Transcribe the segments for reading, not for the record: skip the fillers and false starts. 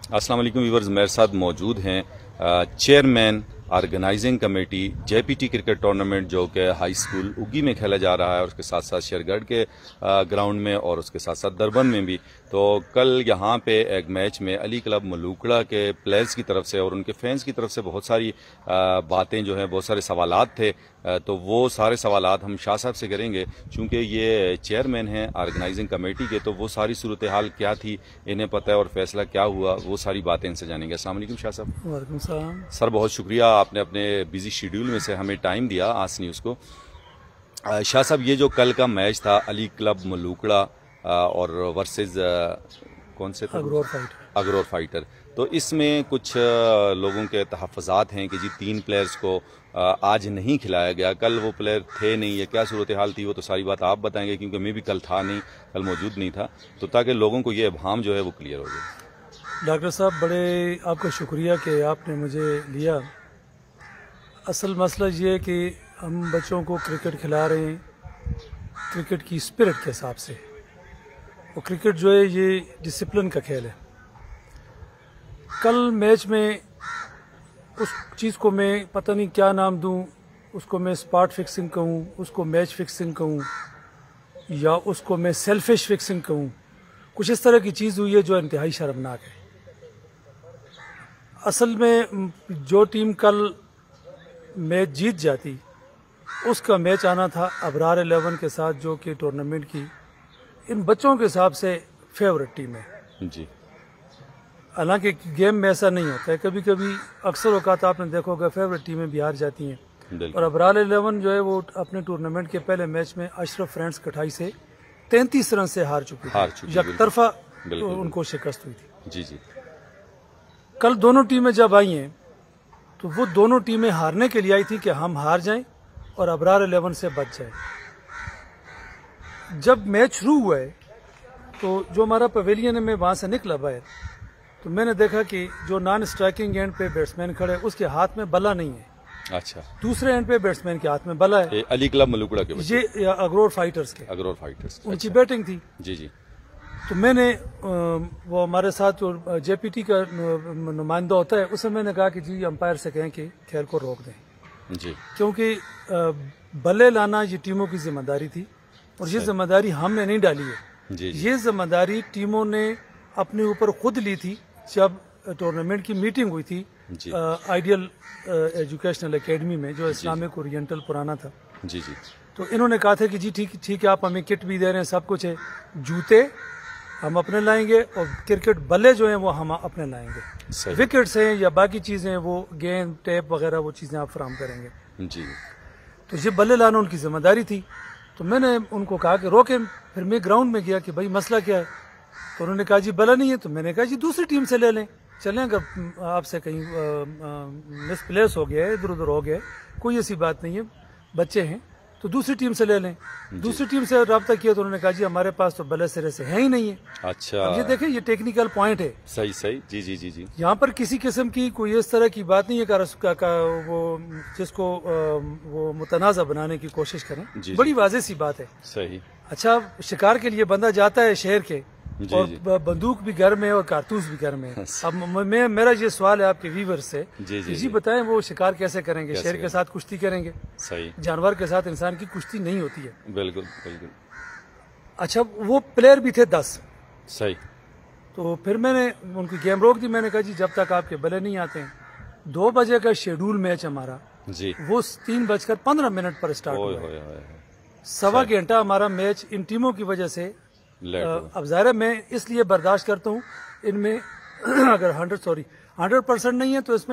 अस्सलाम वालेकुम व्यूअर्स, मेरे साथ मौजूद हैं chairman organizing committee JPT cricket tournament जो कि हाई स्कूल उगी में खेला जा रहा है और उसके साथ साथ शेरगढ़ के ग्राउंड में और उसके साथ साथ दरबन में भी। तो कल यहाँ पे एक मैच में अली क्लब मलूकड़ा के प्लेयर्स की तरफ से और उनके फैंस की तरफ से बहुत सारी बातें जो हैं, बहुत सारे सवालात थे। तो वो सारे सवालात हम शाह साहब से करेंगे, चूँकि ये चेयरमैन हैं ऑर्गेनाइजिंग कमेटी के, तो वो सारी सूरत हाल क्या थी, इन्हें पता है और फैसला क्या हुआ, वो सारी बातें इनसे जानेंगे। अस्सलाम वालेकुम शाह साहब। वालेकुम सलाम सर, बहुत शुक्रिया, आपने अपने बिजी शेड्यूल में से हमें टाइम दिया आज न्यूज़ को। शाह साहब, ये जो कल का मैच था अली क्लब मलूकड़ा और वर्सेस कौन से थे? अगरोर फाइटर। तो इसमें कुछ लोगों के तहफ़्फ़ुज़ात हैं कि जी 3 प्लेयर्स को आज नहीं खिलाया गया। कल वो प्लेयर थे नहीं, या क्या सूरत हाल थी, वो तो सारी बात आप बताएंगे, क्योंकि मैं भी कल था नहीं, कल मौजूद नहीं था, तो ताकि लोगों को ये अबहाम जो है वो क्लियर हो जाए। डॉक्टर साहब, बड़े आपका शुक्रिया कि आपने मुझे लिया। असल मसला ये है कि हम बच्चों को क्रिकेट खिला रहे हैं क्रिकेट की स्पिरिट के हिसाब से, और क्रिकेट जो है ये डिसिप्लिन का खेल है। कल मैच में उस चीज़ को मैं पता नहीं क्या नाम दूं, उसको मैं स्पॉट फिक्सिंग कहूं, उसको मैच फिक्सिंग कहूं, या उसको मैं सेल्फिश फिक्सिंग कहूं, कुछ इस तरह की चीज़ हुई है जो इंतहाई शर्मनाक है। असल में जो टीम कल मैच जीत जाती, उसका मैच आना था अबरार 11 के साथ, जो कि टूर्नामेंट की इन बच्चों के हिसाब से फेवरेट टीम है जी। हालांकि गेम में ऐसा नहीं होता है, कभी कभी अक्सर औकात आपने देखा होगा फेवरेट टीमें भी हार जाती हैं। और अबरार 11 जो है वो अपने टूर्नामेंट के पहले मैच में अशरफ फ्रेंड्स कटाई से 33 रन से हार चुकी थी, यकतरफा उनको शिकस्त हुई थी। जी जी। कल दोनों टीमें जब आई हैं तो वो दोनों टीमें हारने के लिए आई थी कि हम हार जाएं और अबरार 11 से बच जाएं। जब मैच शुरू हुआ है तो जो हमारा पवेलियन है, मैं वहां से निकला बाहर, तो मैंने देखा कि जो नॉन स्ट्राइकिंग एंड पे बैट्समैन खड़े उसके हाथ में बल्ला नहीं है। अच्छा। दूसरे एंड पे बैट्समैन के हाथ में बल्ला है। अली क्लब मलूकड़ा के बच्चे? ये अगरोर फाइटर्स के। अगरोर फाइटर्स उनकी बैटिंग थी। जी जी। तो मैंने वो हमारे साथ जो जेपीटी का नुमाइंदा होता है, उससे मैंने कहा कि जी अंपायर से कहें कि खेल को रोक दें जी, क्योंकि बल्ले लाना ये टीमों की जिम्मेदारी थी और ये जिम्मेदारी हमने नहीं डाली है। जी जी। ये जिम्मेदारी टीमों ने अपने ऊपर खुद ली थी जब टूर्नामेंट की मीटिंग हुई थी आइडियल एजुकेशनल एकेडमी में, जो इस्लामिक ओरिएंटल पुराना था। जी जी। तो इन्होंने कहा था कि जी ठीक है, आप हमें किट भी दे रहे हैं, सब कुछ है, जूते हम अपने लाएंगे और क्रिकेट बल्ले जो हैं वो हम अपने लाएंगे, विकेट्स हैं या बाकी चीजें वो गेंद टेप वगैरह वो चीजें आप फराहम करेंगे। जी। तो ये बल्ले लाना उनकी जिम्मेदारी थी। तो मैंने उनको कहा कि रोके। फिर मैं ग्राउंड में गया कि भाई मसला क्या है, तो उन्होंने कहा जी बल्ला नहीं है। तो मैंने कहा जी दूसरी टीम से ले लें, चलें, अगर आपसे कहीं मिसप्लेस हो गया है, इधर उधर हो गया, कोई ऐसी बात नहीं है, बच्चे हैं तो दूसरी टीम से ले लें। दूसरी टीम से रब्ता किया तो उन्होंने कहा जी हमारे पास तो बल्ले सिरे से है ही नहीं है। अच्छा। अब ये देखें, ये टेक्निकल पॉइंट है। सही सही। जी जी जी जी। यहाँ पर किसी किस्म की कोई इस तरह की बात नहीं है का वो जिसको वो मुतनाज़ा बनाने की कोशिश करें। बड़ी वाज़ेह सी बात है। सही। अच्छा, शिकार के लिए बंदा जाता है शहर के, और बंदूक भी घर में है और कारतूस भी घर में है। अब मेरा ये सवाल है आपके व्यूअर से, जी बताएं वो शिकार कैसे करेंगे? शेर के साथ कुश्ती करेंगे? सही। जानवर के साथ इंसान की कुश्ती नहीं होती है। बिल्कुल बिल्कुल। अच्छा, वो प्लेयर भी थे 10। सही। तो फिर मैंने उनकी गेम रोक दी। मैंने कहा जी जब तक आपके बल्ले नहीं आते हैं, 2 बजे का शेड्यूल मैच हमारा जी, वो 3:15 पर स्टार्ट हुआ। सवा घंटा हमारा मैच इन टीमों की वजह से अब ज़ाहिर मैं इसलिए बर्दाश्त करता हूँ। इनमें अगर 100% नहीं है तो इसमें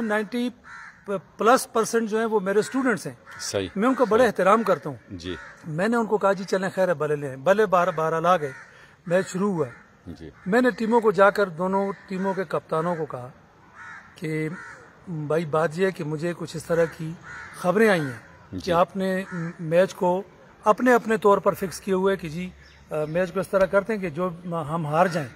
90+ % जो है वो मेरे स्टूडेंट्स हैं। सही। मैं उनका बड़े एहतराम करता हूँ जी। मैंने उनको कहा जी चलें, खैर है, बल्ले लें। बल्ले 12 ला गए, मैच शुरू हुआ जी। मैंने टीमों को जाकर दोनों टीमों के कप्तानों को कहा कि भाई बात यह है कि मुझे कुछ इस तरह की खबरें आई हैं कि आपने मैच को अपने अपने तौर पर फिक्स किए हुए कि जी मैच को इस तरह करते हैं कि जो हम हार जाएं,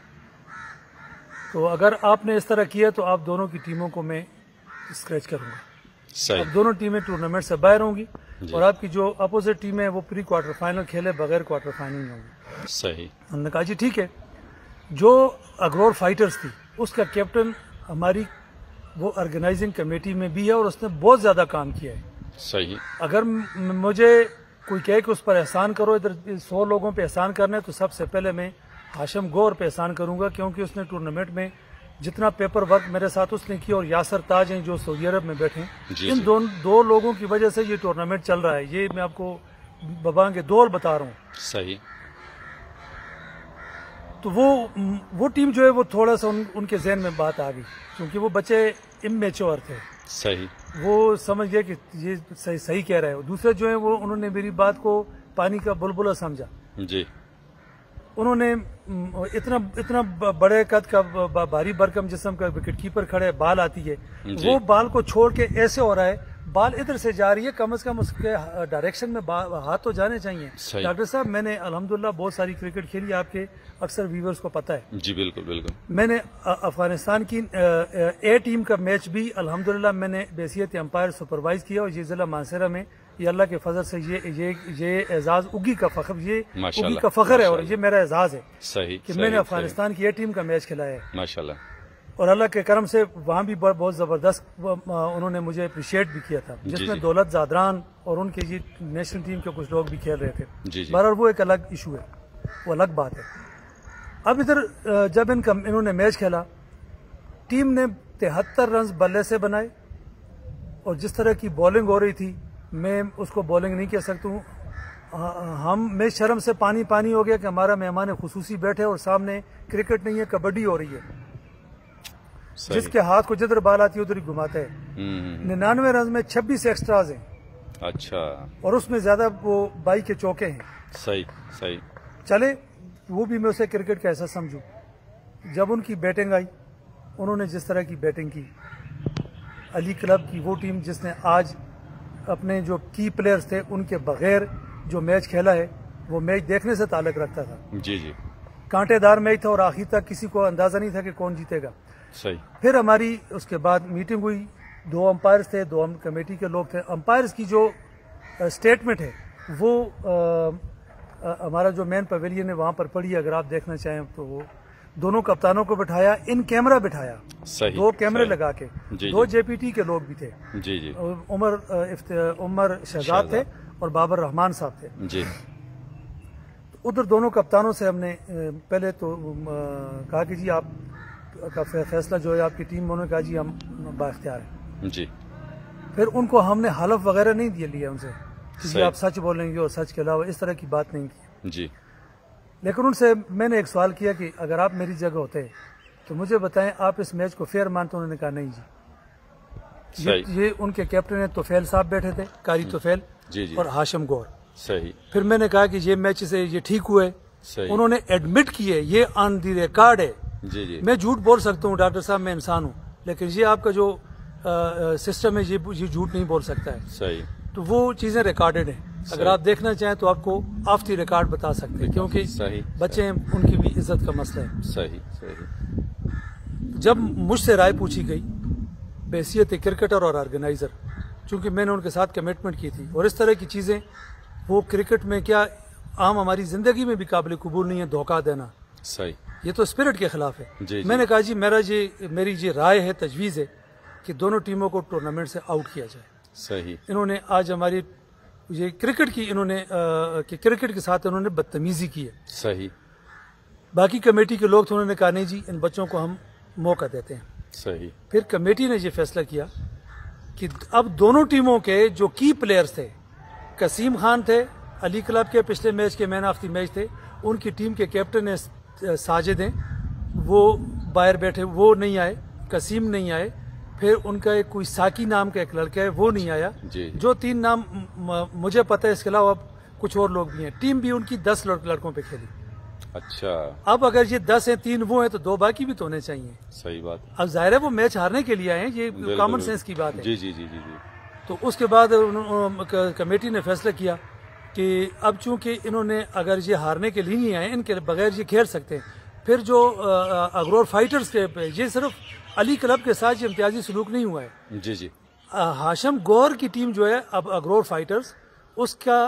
तो अगर आपने इस तरह किया तो आप दोनों की टीमों को मैं स्क्रैच करूंगा। सही। अब दोनों टीमें टूर्नामेंट से बाहर होंगी और आपकी जो अपोजिट टीम है वो प्री क्वार्टर फाइनल खेले बगैर क्वार्टर फाइनल में होंगी। सही। उन्होंने कहा जी ठीक है। जो अगरोर फाइटर्स थी उसका कैप्टन हमारी वो ऑर्गेनाइजिंग कमेटी में भी है और उसने बहुत ज्यादा काम किया है। सही। अगर मुझे कोई कहे कि उस पर एहसान करो, इधर 100 लोगों पे एहसान करना है, तो सबसे पहले मैं हाशिम गौर पे एहसान करूंगा, क्योंकि उसने टूर्नामेंट में जितना पेपर वर्क मेरे साथ उसने किया, और यासर ताज हैं जो सऊदी अरब में बैठे हैं, इन दो लोगों की वजह से ये टूर्नामेंट चल रहा है। ये मैं आपको बबांग के दौर बता रहा हूँ। सही। तो वो टीम जो है वो थोड़ा सा उनके जहन में बात आ गई, क्योंकि वो बच्चे इमेच्योर थे। सही। वो समझ गए कि ये सही कह रहा है। दूसरे जो है वो उन्होंने मेरी बात को पानी का बुलबुला समझा जी। उन्होंने इतना बड़े कद का भारी भरकम जिस्म का विकेटकीपर खड़े, बाल आती है, वो बाल को छोड़ के ऐसे हो रहा है, बाल इधर से जा रही है, कम से कम उसके डायरेक्शन में हाथ तो जाने चाहिए। डॉक्टर साहब, मैंने अल्हम्दुलिल्लाह बहुत सारी क्रिकेट खेली, आपके अक्सर व्यूवर्स को पता है। जी बिल्कुल बिल्कुल। मैंने अफगानिस्तान की ए टीम का मैच भी अल्हम्दुलिल्लाह मैंने बेसियत अंपायर सुपरवाइज किया, और ये जिला मानसरा में ये अल्लाह के फजल से ये एजाज उगी का फख्र, ये उगी का फख्र है और ये मेरा एजाज है। सही। कि मैंने अफगानिस्तान की ए टीम का मैच खिलाया है माशाल्लाह, और अल्लाह के करम से वहाँ भी बहुत जबरदस्त उन्होंने मुझे अप्रिशिएट भी किया था, जिसमें दौलत जादरान और उनके जी नेशनल टीम के कुछ लोग भी खेल रहे थे। बहरहाल वो एक अलग इशू है, वो अलग बात है। अब इधर जब इन्होंने मैच खेला, टीम ने 73 रन बल्ले से बनाए, और जिस तरह की बॉलिंग हो रही थी, मैं उसको बॉलिंग नहीं कह सकता हूँ। मैं शर्म से पानी पानी हो गया कि हमारा मेहमान खुसूसी बैठे और सामने क्रिकेट नहीं है, कबड्डी हो रही है। जिसके हाथ को जिधर बाल आती है उधर ही घुमाता है। 99 रन में 26 एक्स्ट्राज हैं। अच्छा। और उसमें ज्यादा वो 22 के चौके हैं। सही सही। चले, वो भी मैं उसे क्रिकेट का ऐसा समझू। जब उनकी बैटिंग आई, उन्होंने जिस तरह की बैटिंग की, अली क्लब की वो टीम जिसने आज अपने जो की प्लेयर्स थे उनके बगैर जो मैच खेला है, वो मैच देखने से ताल्लुक रखता था। जी जी। कांटेदार मैच था और आखिर तक किसी को अंदाजा नहीं था कि कौन जीतेगा। सही। फिर हमारी उसके बाद मीटिंग हुई, 2 अंपायर्स थे, 2 कमेटी के लोग थे। अंपायर्स की जो स्टेटमेंट है वो हमारा जो मेन पवेलियन है वहां पर पड़ी, अगर आप देखना चाहें तो। वो दोनों कप्तानों को बिठाया, इन कैमरा बिठाया। सही। 2 कैमरे लगा के। जी 2 जेपीटी के लोग भी थे। जी जी। उमर शहजाद थे और बाबर रहमान साहब थे। जी। उधर दोनों कप्तानों से हमने पहले तो कहा कि जी आप का फैसला जो है आपकी टीम में, उन्होंने कहा जी हम बाख्तियार हैं। जी। फिर उनको हमने हलफ वगैरह नहीं लिया उनसे कि जी आप सच बोलेंगे और सच के अलावा इस तरह की बात नहीं की। जी। लेकिन उनसे मैंने एक सवाल किया कि अगर आप मेरी जगह होते तो मुझे बताएं, आप इस मैच को फेयर मानते? उन्होंने कहा नहीं जी। ये उनके कैप्टन है तोफेल साहब बैठे थे, कारी तोफेल और हाशिम गौर। सही। फिर मैंने कहा कि ये मैच से ये ठीक हुए। उन्होंने एडमिट किए, ये ऑन दी रिकॉर्ड है। जी जी। मैं झूठ बोल सकता हूँ डॉक्टर साहब, मैं इंसान हूँ, लेकिन ये आपका जो सिस्टम है ये झूठ नहीं बोल सकता है। सही। तो वो चीजें रिकॉर्डेड हैं, अगर आप देखना चाहें तो आपको ऑफ द रिकॉर्ड बता सकते हैं, क्योंकि बच्चे हैं, उनकी भी इज्जत का मसला है। सही सही। जब मुझसे राय पूछी गई बेसियत क्रिकेटर और ऑर्गेनाइजर, चूंकि मैंने उनके साथ कमिटमेंट की थी, और इस तरह की चीजें वो क्रिकेट में क्या आम हमारी जिंदगी में भी काबिल कबूल नहीं है, धोखा देना। सही। ये तो स्पिरिट के खिलाफ है। जी, मैंने कहा जी मेरी जी राय है, तजवीज है कि दोनों टीमों को टूर्नामेंट से आउट किया जाए। सही। इन्होंने आज हमारी ये क्रिकेट की क्रिकेट के साथ इन्होंने बदतमीजी की है। सही। बाकी कमेटी के लोग थे, उन्होंने कहा नहीं जी इन बच्चों को हम मौका देते हैं। सही। फिर कमेटी ने ये फैसला किया कि अब दोनों टीमों के जो की प्लेयर्स थे, कसीम खान थे अली क्लब के, पिछले मैच के मैन ऑफ द मैच थे, उनकी टीम के कैप्टन साजिद हैं, वो बाहर बैठे, वो नहीं आए। कसीम नहीं आए। फिर उनका एक कोई साकी नाम का एक लड़का है, वो नहीं आया। जो 3 नाम मुझे पता है, इसके अलावा कुछ और लोग भी हैं। टीम भी उनकी 10 लड़कों पे खेली। अच्छा। अब अगर ये 10 हैं, 3 वो हैं, तो 2 बाकी भी तो होने चाहिए। सही बात। अब जाहिर है वो मैच हारने के लिए आए हैं, ये कॉमन सेंस की बात है। जी जी जी जी जी। तो उसके बाद कमेटी ने फैसला किया कि अब चूंकि इन्होंने अगर ये हारने के लिए नहीं आए, इनके बगैर ये खेल सकते हैं। फिर जो अग्रोर फाइटर्स के, ये सिर्फ अली क्लब के साथ ये इम्तियाजी सलूक नहीं हुआ है। जी जी। हाशिम गौर की टीम जो है अब अग्रोर फाइटर्स, उसका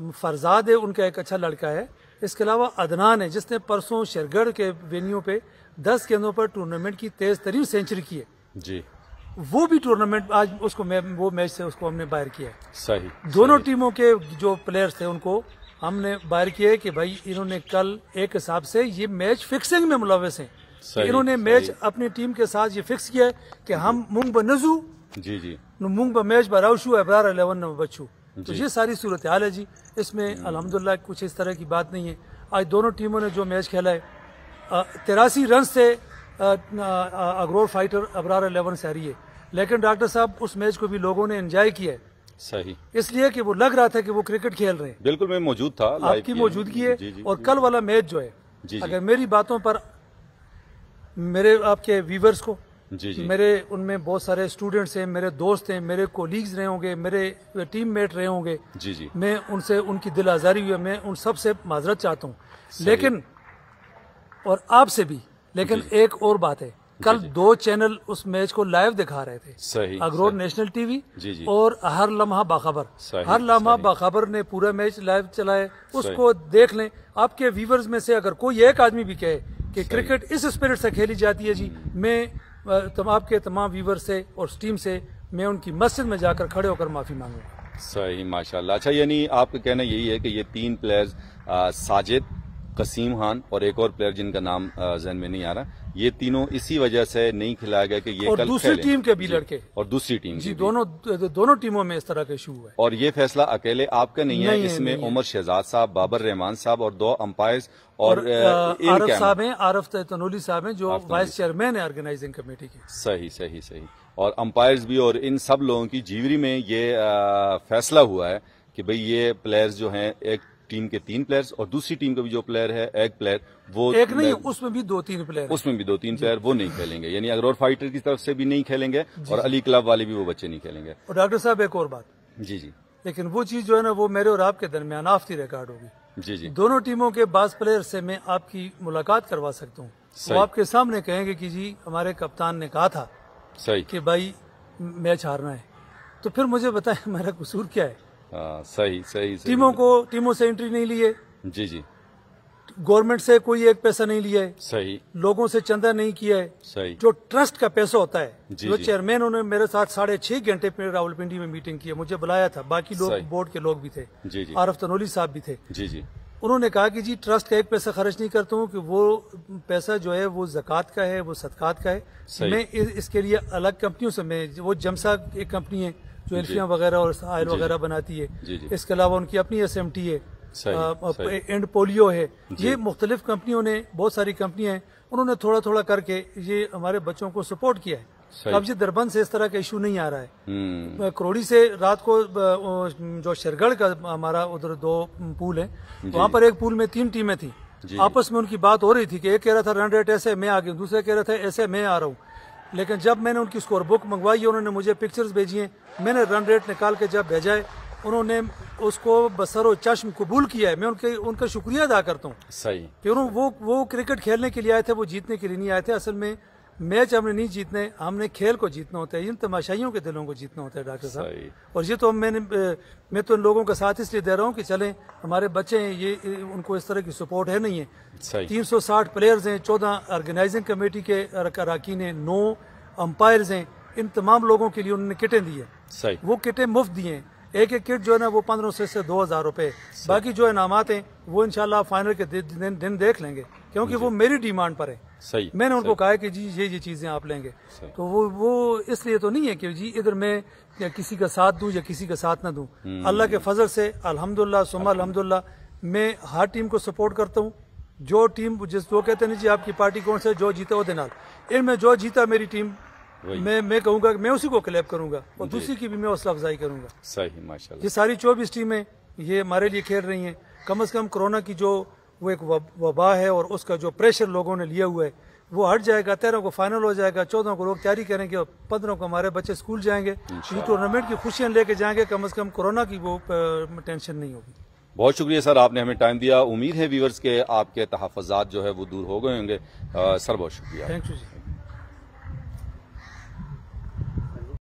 फरजाद है, उनका एक अच्छा लड़का है। इसके अलावा अदनान है, जिसने परसों शेरगढ़ के वेन्यू पे 10 गेंदों पर टूर्नामेंट की तेज तरीन सेंचुरी की है जी। वो भी टूर्नामेंट आज उसको वो मैच से उसको हमने बाहर किया है। सही। दोनों टीमों के जो प्लेयर्स थे उनको हमने बाहर किया कि भाई इन्होंने कल एक हिसाब से ये मैच फिक्सिंग में मुलविस हैं। इन्होंने मैच अपनी टीम के साथ ये फिक्स किया है कि हम मुंग बनजू जी जी मुंग मैच बराउशू अबरार 11 में बच्चू। तो ये सारी सूरत हाल है जी। इसमें अल्हम्दुलिल्लाह कुछ इस तरह की बात नहीं है। आज दोनों टीमों ने जो मैच खेला है 83 रन से अग्रोर फाइटर अबरार 11 से हारी है, लेकिन डॉक्टर साहब उस मैच को भी लोगों ने एंजॉय किया है। सही। इसलिए कि वो लग रहा था कि वो क्रिकेट खेल रहे हैं। बिल्कुल, मैं मौजूद था, आपकी मौजूदगी है। और कल वाला मैच जो है, अगर मेरी बातों पर मेरे आपके व्यूवर्स को मेरे उनमें बहुत सारे स्टूडेंट्स हैं, मेरे दोस्त हैं, मेरे कोलीग्स रहे होंगे, मेरे टीममेट रहे होंगे, मैं उनसे उनकी दिल आजारी हुई है, मैं उन सब से माजरत चाहता हूँ, लेकिन और आपसे भी। लेकिन एक और बात है, कल 2 चैनल उस मैच को लाइव दिखा रहे थे। सही। अग्रोर नेशनल टीवी और हर लम्हा बाखबर। हर लम्हा बाखबर ने पूरा मैच लाइव चलाए, उसको देख लें। आपके व्यूवर्स में से अगर कोई एक आदमी भी कहे कि क्रिकेट इस स्पिरिट से खेली जाती है जी, मैं आपके तमाम व्यूवर से और टीम से मैं उनकी मस्जिद में जाकर खड़े होकर माफी मांगूंगा। सही, माशाल्लाह। अच्छा, यानी आपका कहना यही है कि ये 3 प्लेयर्स साजिद, कसीम खान और एक और प्लेयर जिनका नाम जहन में नहीं आ रहा, ये तीनों इसी वजह से नहीं खिलाया गया कि ये और कल दूसरी टीम के भी लड़के और दूसरी टीम जी दोनों टीमों में इस तरह का इशू हुआ है। और ये फैसला अकेले आपका नहीं है, इसमें उमर शहजाद साहब, बाबर रहमान साहब और 2 अंपायर्स और आरफ साहब हैं, आरफ तनोली साहब हैं जो वाइस चेयरमैन है ऑर्गेनाइजिंग कमेटी के। सही सही सही। और अंपायर्स भी और इन सब लोगों की जीवरी में ये फैसला हुआ है कि भाई ये प्लेयर्स जो हैं, एक टीम के 3 प्लेयर्स और दूसरी टीम का भी जो प्लेयर है एक प्लेयर, वो एक नहीं, उसमें भी 2-3 प्लेयर, उसमें भी 2-3 प्लेयर वो नहीं खेलेंगे, यानी अग्रोर फाइटर की तरफ से भी नहीं खेलेंगे और अली क्लब वाले भी वो बच्चे नहीं खेलेंगे। और डॉक्टर साहब एक और बात जी जी, लेकिन वो चीज जो है ना वो मेरे और आपके दरमियान ऑफ द रिकॉर्ड होगी। जी जी, दोनों टीमों के बास प्लेयर से मैं आपकी मुलाकात करवा सकता हूँ, वो आपके सामने कहेंगे कि जी हमारे कप्तान ने कहा था सही कि भाई मैच हारना है, तो फिर मुझे बताएं मेरा कसूर क्या है। सही सही। टीमों से एंट्री नहीं ली है जी जी, गवर्नमेंट से कोई एक पैसा नहीं लिया है, सही, लोगों से चंदा नहीं किया है, सही, जो ट्रस्ट का पैसा होता है, जो चेयरमैन उन्होंने मेरे साथ 6.5 घंटे पे रावलपिंडी में मीटिंग की है, मुझे बुलाया था, बाकी लोग बोर्ड के लोग भी थे, आरफ तनोली साहब भी थे, जी जी, उन्होंने कहा कि जी ट्रस्ट का एक पैसा खर्च नहीं करता हूँ, कि वो पैसा जो है वो ज़कात का है, वो सदकात का है, मैं इसके लिए अलग कंपनियों से, मैं वो जमसा एक कंपनी है जो एल्फिया वगैरह और आयल वगैरह बनाती है, इसके अलावा उनकी अपनी SMT है, एंड पोलियो है, ये मुख्तलिफ कंपनियों ने, बहुत सारी कंपनियां हैं, उन्होंने थोड़ा थोड़ा करके ये हमारे बच्चों को सपोर्ट किया है। अब ये दरबंद से इस तरह का इशू नहीं आ रहा है। करोड़ी से रात को जो शेरगढ़ का हमारा उधर 2 पूल है, वहाँ पर एक पूल में 3 टीमें थी, आपस में उनकी बात हो रही थी कि एक कह रहा था रन रेट ऐसे मैं आ गया, दूसरा कह रहा था ऐसे मैं आ रहा हूँ, लेकिन जब मैंने उनकी स्कोर बुक मंगवाई, उन्होंने मुझे पिक्चर्स भेजी हैं, मैंने रन रेट निकाल के जब भेजा है, उन्होंने उसको बसरो चश्म कबूल किया है, मैं उनका शुक्रिया अदा करता हूँ। सही। कि वो क्रिकेट खेलने के लिए आए थे, वो जीतने के लिए नहीं आए थे। असल में मैच हमने नहीं जीतने, हमने खेल को जीतना होता है, इन तमाशाइयों के दिलों को जीतना होता है डॉक्टर साहब। और ये तो मैं तो इन लोगों का साथ इसलिए दे रहा हूँ कि चलें हमारे बच्चे हैं, ये उनको इस तरह की सपोर्ट है नहीं है। 360 प्लेयर्स हैं, 14 ऑर्गेनाइजिंग कमेटी के अरकान हैं, 9 अंपायर्स हैं, इन तमाम लोगों के लिए उन्होंने किटें दी है, वो किटें मुफ्त दी हैं, एक किट जो है ना वो 1500 से 2000 रुपए, बाकी जो इनामात हैं वो इंशाल्लाह फाइनल के दिन देख लेंगे, क्योंकि वो मेरी डिमांड पर है। सही। मैंने उनको कहा है कि जी ये चीजें आप लेंगे, तो वो इसलिए तो नहीं है कि जी इधर मैं या किसी का साथ दूं या किसी का साथ ना दूं। अल्लाह के फजल से अल्हम्दुलिल्लाह सुम्मा अल्हम्दुलिल्लाह मैं हर टीम को सपोर्ट करता हूँ। जो टीम वो कहते नहीं जी आपकी पार्टी कौन सा, जो जीता वो देना, इनमें जो जीता मेरी टीम, मैं कहूंगा मैं उसी को क्लैप करूंगा और दूसरी की भी मैं हौसला अफजाई करूंगा। सही, माशाल्लाह। ये सारी 24 टीमें ये हमारे लिए खेल रही हैं। कम से कम कोरोना की जो वो एक वबा है और उसका जो प्रेशर लोगों ने लिया हुआ है वो हट जाएगा। 13 को फाइनल हो जाएगा, 14 को लोग तैयारी करेंगे और 15 को हमारे बच्चे स्कूल जाएंगे, ये टूर्नामेंट की खुशियां लेके जाएंगे। कम से कम कोरोना की वो टेंशन नहीं होगी। बहुत शुक्रिया सर, आपने हमें टाइम दिया। उम्मीद है व्यूअर्स के आपके तहफ़्फ़ुज़ात जो है वो दूर हो गए होंगे। सर बहुत शुक्रिया। Thank you ji.